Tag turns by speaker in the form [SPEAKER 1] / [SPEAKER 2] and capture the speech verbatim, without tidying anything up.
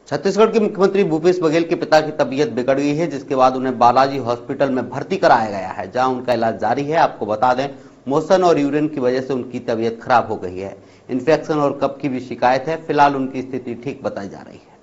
[SPEAKER 1] छत्तीसगढ़ के मुख्यमंत्री भूपेश बघेल के पिता की तबीयत बिगड़ गई है, जिसके बाद उन्हें बालाजी हॉस्पिटल में भर्ती कराया गया है, जहां उनका इलाज जारी है। आपको बता दें, मोशन और यूरिन की वजह से उनकी तबीयत खराब हो गई है। इन्फेक्शन और कफ की भी शिकायत है। फिलहाल उनकी स्थिति ठीक बताई जा रही है।